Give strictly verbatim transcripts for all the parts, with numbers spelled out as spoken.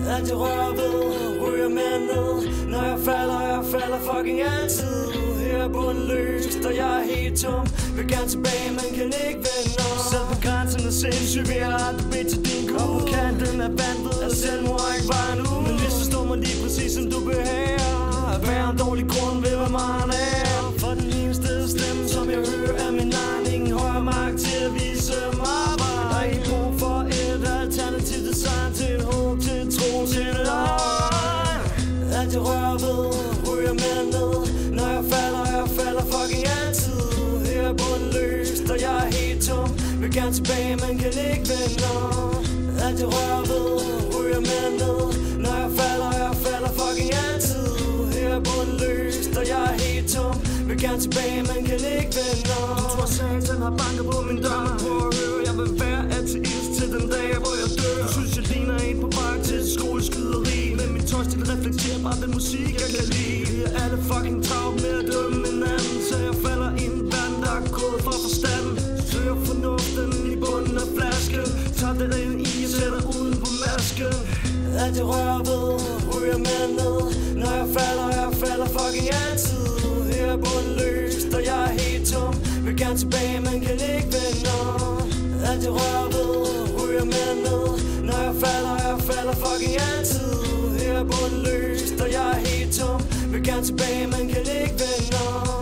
Alt jeg rører ved, ryger med ned. Når jeg falder, jeg falder fucking altid. Her er bundløst, og jeg er helt tom. Vil gerne tilbage, men kan ikke vende om. Selv på grænsen er sindssyg, vil jeg aldrig bede til din gud. Og på kanten af vandet er selvmord ikke vejen ud. Men hvis du står mig lige præcis som du behager, at være en dårlig grund vil være meget nær. For den eneste stemme, som jeg hører, er min egen. Ingen højere magt til at vise mig vej. Der er ikke brug for et alternativt design, til et håb, til et tro, til et øje. Alt jeg rører ved, ryger med ned. Når jeg falder, jeg falder fucking altid. Her er bundløst, og jeg er helt tom. Vil gerne tilbage, men kan ikke vende om. Alt jeg rører ved, ryger med ned. Når jeg falder, jeg falder fucking altid. Her er bundløst, og jeg er helt tom. Vil gerne tilbage, men kan ikke vende om. Du tror satan har banket på min dør. Prøv at høre, jeg vil være ateist til den dag, hvor jeg dør. Du synes, jeg ligner en på vej til et skoleskyderi. Men min tøjstil reflekterer bare den musik, jeg kan lide. Vi er alle fucking travlt med at dømme hinanden, så jeg falder i en vand, der er gået fra forstanden. Søger fornuften i bunden af flasken. Tager det ind i og sætter uden på masken. Alt jeg rører ved, ryger med ned. Når jeg falder, jeg falder fucking altid. Her er bundløst, og jeg er helt tom. Vil gerne tilbage, men kan ikke vende om. Alt jeg rører ved, ryger med ned. Når jeg falder, jeg falder fucking altid. Her er bundløst, og jeg er helt tom. Vil gerne tilbage, men kan ikke vende om.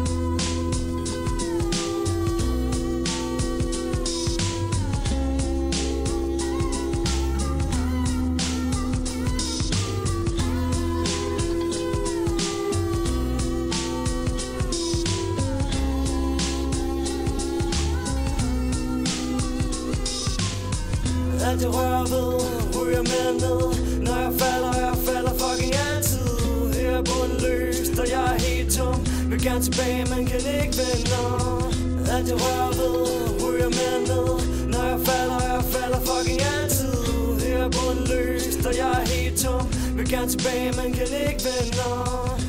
Alt jeg rører ved, ryger med ned. Når jeg falder, jeg falder fucking altid. Her er bundløst, og jeg er helt tom. Vil gerne tilbage, men kan ikke vende om. Alt jeg rører ved, ryger med ned. Når jeg falder, jeg falder fucking altid. Her er bundløst, og jeg er helt tom. Vil gerne tilbage, men kan ikke vende om.